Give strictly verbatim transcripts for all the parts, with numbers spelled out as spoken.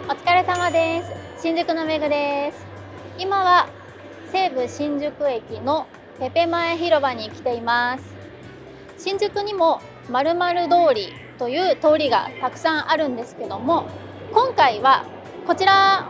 お疲れ様です。新宿のめぐです。今は西武新宿駅のペペ前広場に来ています。新宿にも〇〇通りという通りがたくさんあるんですけども、今回はこちら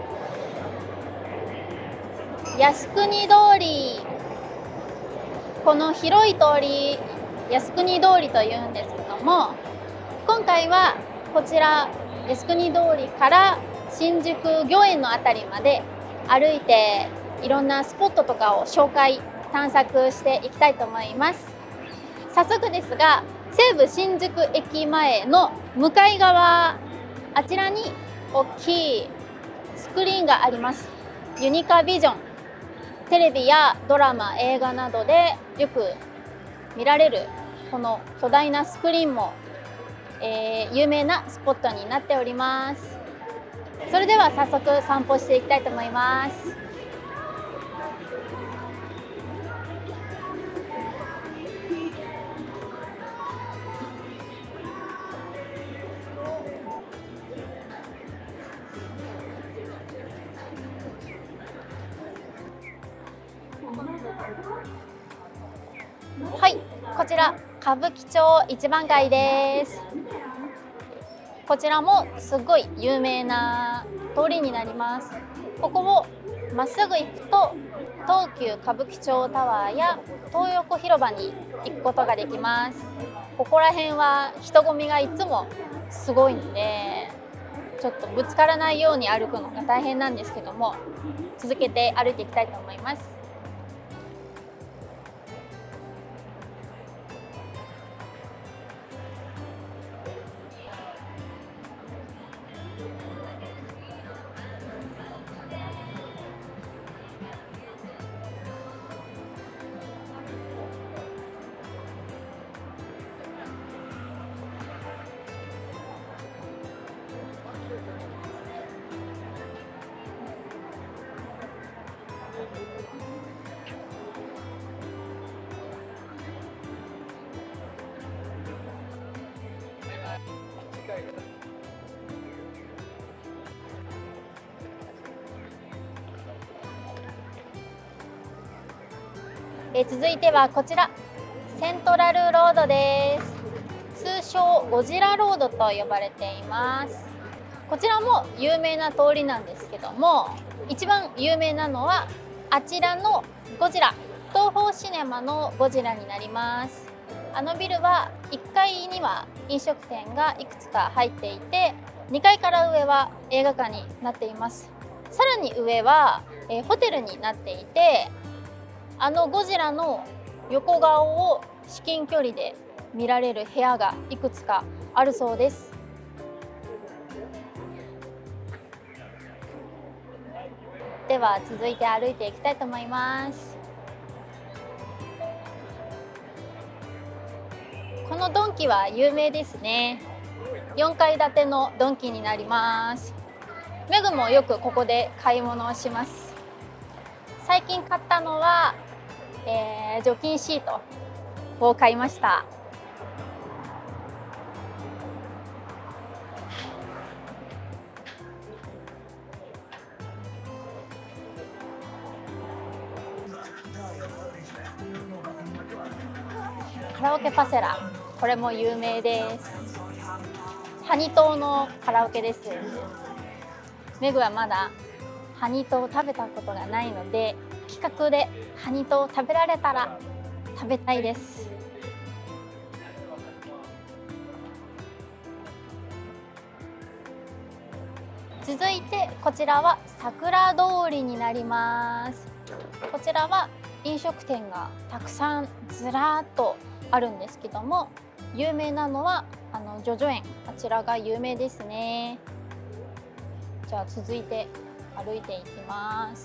靖国通り、この広い通り靖国通りというんですけども、今回はこちら靖国通りから新宿御苑のあたりまで歩いていろんなスポットとかを紹介探索していきたいと思います。早速ですが、西武新宿駅前の向かい側、あちらに大きいスクリーンがあります。ユニカビジョン、テレビやドラマ、映画などでよく見られるこの巨大なスクリーンも、えー、有名なスポットになっております。それでは早速散歩していきたいと思います。はい、こちら歌舞伎町一番街です。こちらもすごい有名な通りになります。ここをまっすぐ行くと東急歌舞伎町タワーや東横広場に行くことができます。ここら辺は人混みがいつもすごいので、ちょっとぶつからないように歩くのが大変なんですけども、続けて歩いていきたいと思います。えー、続いてはこちらセントラルロードです。通称ゴジラロードと呼ばれています。こちらも有名な通りなんですけども、一番有名なのはあちらのゴジラ、東宝シネマのゴジラになります。あのビルはいっかいには飲食店がいくつか入っていて、にかいから上は映画館になっています。さらに上は、えー、ホテルになっていて、あのゴジラの横顔を至近距離で見られる部屋がいくつかあるそうです。では続いて歩いていきたいと思います。このドンキは有名ですね。よんかい建てのドンキになります。メグもよくここで買い物をします。最近買ったのは、えー、除菌シートを買いました。カラオケパセラ、これも有名です。ハニトーのカラオケです。メグはまだハニトーを食べたことがないので、企画でハニトーを食べられたら食べたいです。続いてこちらは桜通りになります。こちらは飲食店がたくさんずらーっとあるんですけども、有名なのはあのジョジョ園、あちらが有名ですね。じゃあ続いて歩いていきます。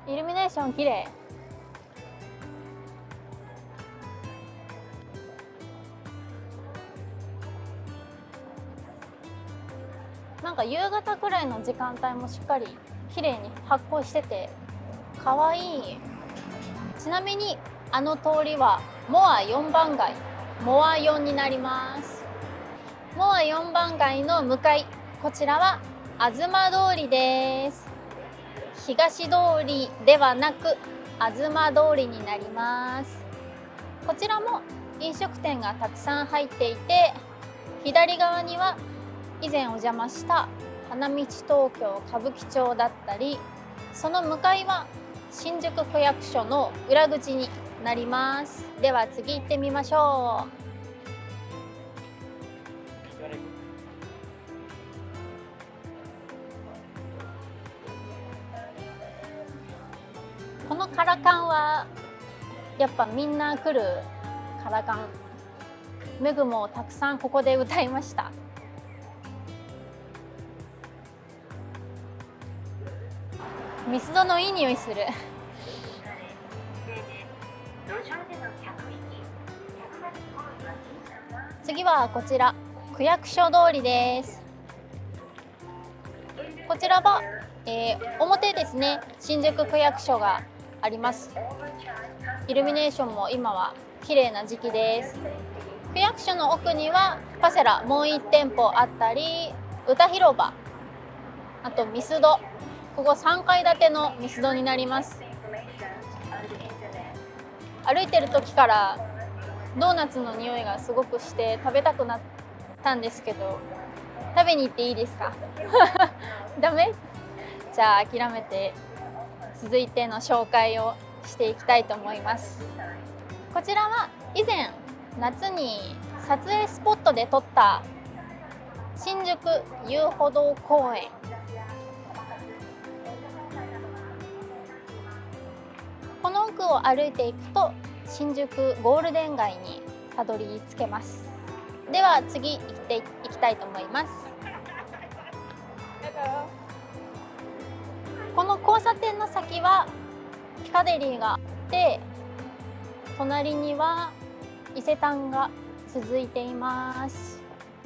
イルミネーション綺麗。なんか夕方くらいの時間帯もしっかり綺麗に発光しててかわいい。ちなみにあの通りはモアよんばん街、モアよんになります。モアよんばん街の向かい、こちらは東通りです。東通りではなく東通りになります。こちらも飲食店がたくさん入っていて、左側には以前お邪魔した花道東京歌舞伎町だったり、その向かいは新宿区役所の裏口になります。では次行ってみましょう。このカラカンはやっぱみんな来るカラカン。メグもたくさんここで歌いました。ミスドのいい匂いする。次はこちら区役所通りです。こちらは、えー、表ですね。新宿区役所があります。イルミネーションも今は綺麗な時期です。区役所の奥にはパセラもういち店舗あったり、歌広場、あとミスド、ここさんかい建てのミスドになります。歩いてる時からドーナツの匂いがすごくして食べたくなったんですけど、食べに行っていいですか？ダメ？じゃあ諦めて続いての紹介をしていきたいと思います。こちらは以前夏に撮影スポットで撮った新宿遊歩道公園。この奥を歩いていくと新宿ゴールデン街にたどり着けます。では次行っていきたいと思います。この交差点の先はピカデリーがあって、隣には伊勢丹が続いています。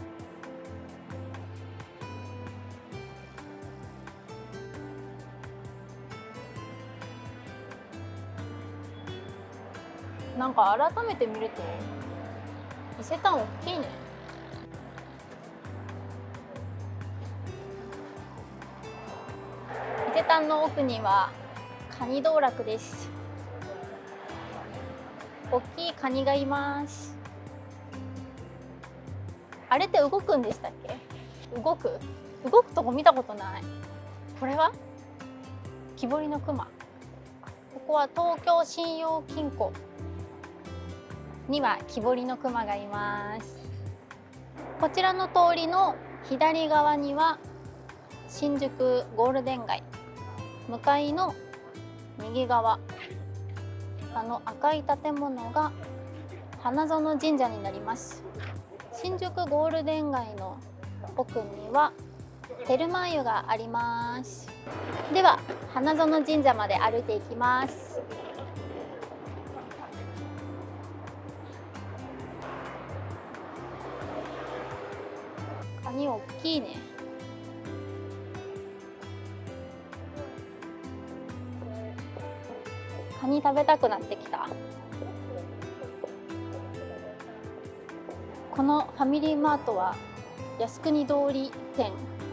なんか改めて見ると伊勢丹大きいね。伊勢丹の奥にはカニ道楽です。大きいカニがいます。あれって動くんでしたっけ？動く？動くとこ見たことない。これは木彫りの熊。ここは東京信用金庫には木彫りの熊がいます。こちらの通りの左側には新宿ゴールデン街、向かいの右側、あの赤い建物が花園神社になります。新宿ゴールデン街の奥にはテルマ湯があります。では花園神社まで歩いていきます。カニ大きいね。カニ食べたくなってきた。このファミリーマートは靖国通り店、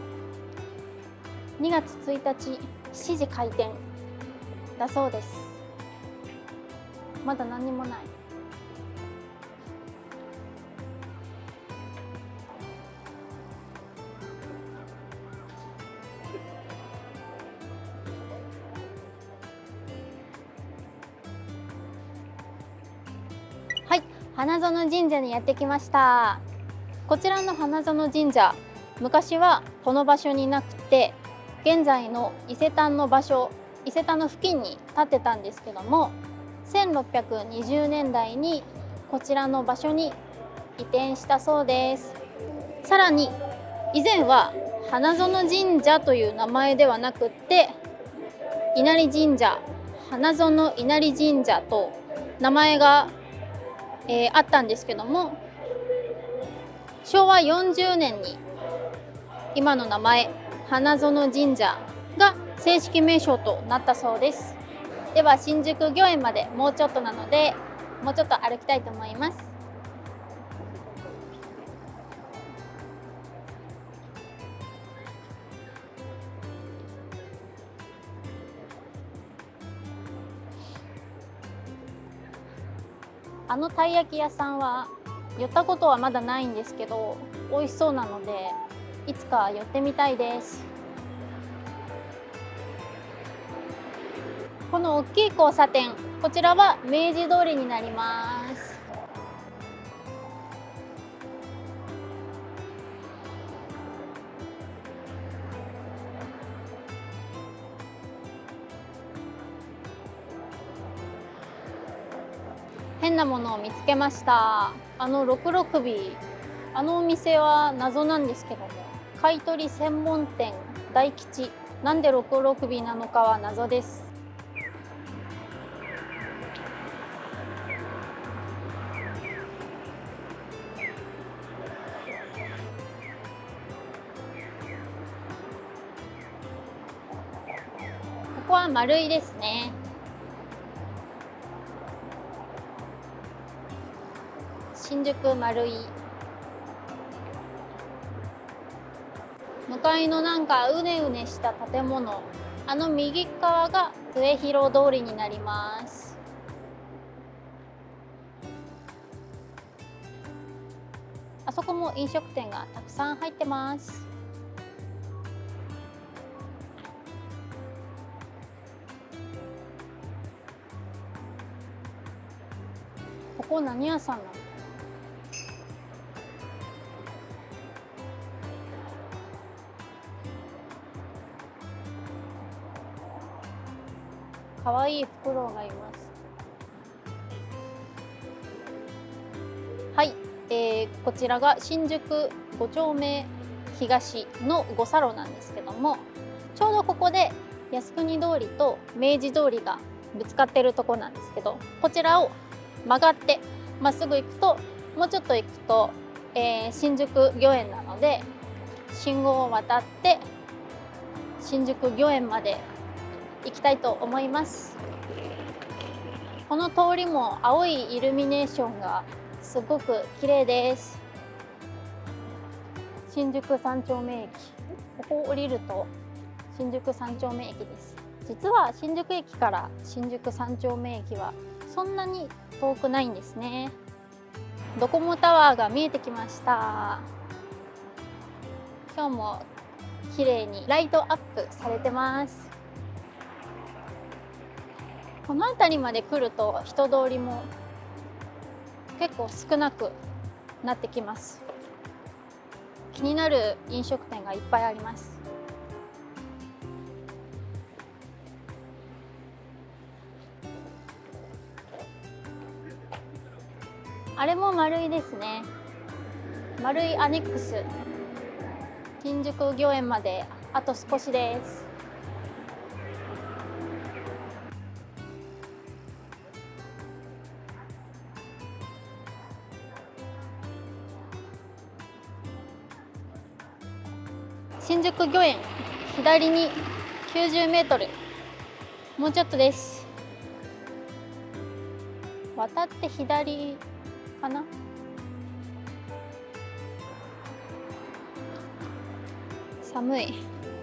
にがつついたちしちじ開店だそうです。まだ何にもない。はい、花園神社にやってきました。こちらの花園神社、昔はこの場所になくて、現在の伊勢丹の場所、伊勢丹の付近に建ってたんですけども、せんろっぴゃくにじゅうねんだいにこちらの場所に移転したそうです。さらに以前は花園神社という名前ではなくって稲荷神社花園稲荷神社と名前が、えー、あったんですけども、しょうわよんじゅうねんに今の名前花園神社が正式名称となったそうです。では新宿御苑までもうちょっとなので、もうちょっと歩きたいと思います。あのたい焼き屋さんは寄ったことはまだないんですけど、美味しそうなのでいつか寄ってみたいです。この大きい交差点、こちらは明治通りになります。変なものを見つけました。あのろくろ首、あのお店は謎なんですけども、買取専門店大吉、なんでろくろ首なのかは謎です。ここは丸いですね。新宿丸い。向かいのなんかうねうねした建物、あの右側が末広通りになります。あそこも飲食店がたくさん入ってます。ここ何屋さんなの？かわいいフクロウがいます。はい、えー、こちらが新宿ご丁目東の五差路なんですけども、ちょうどここで靖国通りと明治通りがぶつかってるとこなんですけど、こちらを曲がってまっすぐ行くと、もうちょっと行くと、えー、新宿御苑なので、信号を渡って新宿御苑まで行きたいと思います。この通りも青いイルミネーションがすごく綺麗です。新宿三丁目駅、ここを降りると新宿三丁目駅です。実は新宿駅から新宿三丁目駅はそんなに遠くないんですね。ドコモタワーが見えてきました。今日も綺麗にライトアップされてます。この辺りまで来ると人通りも結構少なくなってきます。気になる飲食店がいっぱいあります。あれも丸いですね。丸いアネックス。新宿御苑まであと少しです。新宿御苑、左にきゅうじゅうメートル、もうちょっとです。渡って左かな。寒い。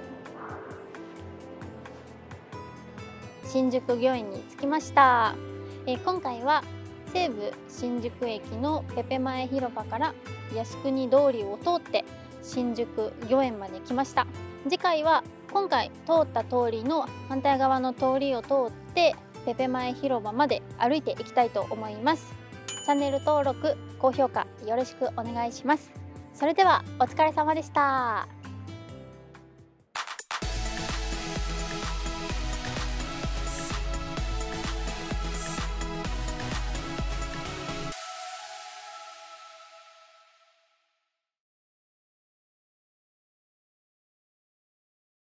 新宿御苑に着きました。えー、今回は西武新宿駅のペペ前広場から靖国通りを通って新宿御苑まで来ました。次回は今回通った通りの反対側の通りを通ってペペ前広場まで歩いていきたいと思います。チャンネル登録、高評価よろしくお願いします。それではお疲れ様でした。